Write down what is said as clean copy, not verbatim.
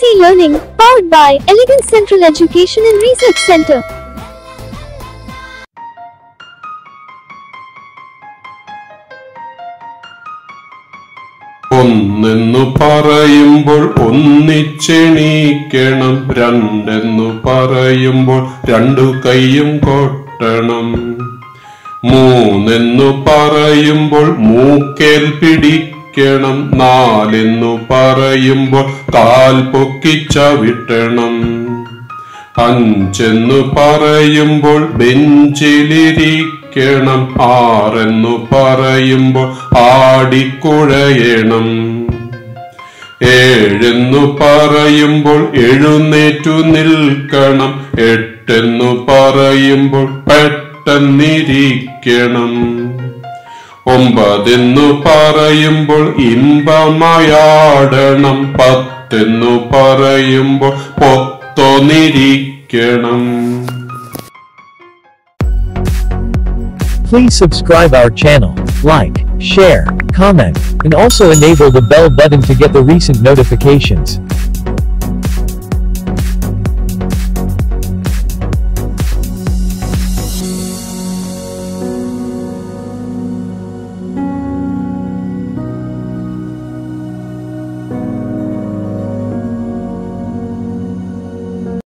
Easy Learning, powered by Elegant Central Education and Research Center. ഒന്നെന്നു പറയുമ്പോൾ ഒന്നിച്ചെണീക്കണം, രണ്ടെന്നു പറയുമ്പോൾ രണ്ടു കൈയും കൊട്ടണം, മൂന്നെന്നു പറയുമ്പോൾ മൂക്കേൽ പിടിക്കണം, നാലെന്നു പറയുമ്പോൾ കാൽ പൊക്കിച്ചവിട്ടണം, അഞ്ചെന്നു പറയുമ്പോൾ ബെഞ്ചിലിരിക്കണം, ആറെന്നു പറയുമ്പോൾ ആടിക്കുഴയണം, ഏഴെന്നു പറയുമ്പോൾ എഴുന്നേറ്റു നിൽക്കണം, എട്ടെന്നു പറയുമ്പോൾ പെട്ടെന്നിരിക്കണം, ഒമ്പതെന്നു പറയുമ്പോൾ ഇമ്പമയാടണം, പത്തെന്നു പറയുമ്പോൾ പൊത്തൊന്നിരിക്കണം. Please subscribe our channel, like, share, comment, and also enable the bell button to get the recent notifications.